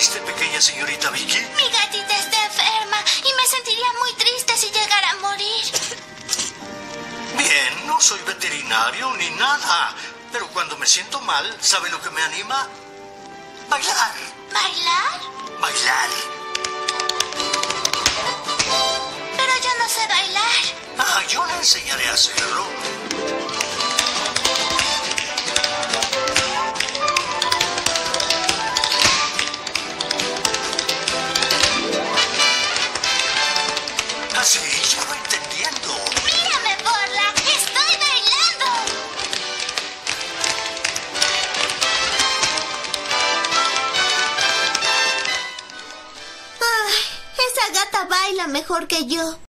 triste, pequeña señorita Vicky? Mi gatita está enferma y me sentiría muy triste si llegara a morir. Bien, no soy veterinario ni nada. Pero cuando me siento mal, ¿sabe lo que me anima? Bailar. ¿Bailar? Bailar. Pero yo no sé bailar. Ah, yo le enseñaré a hacerlo. Así, ya lo entendiendo. ¡Mírame, Borla! ¡Estoy bailando! Ay, esa gata baila mejor que yo.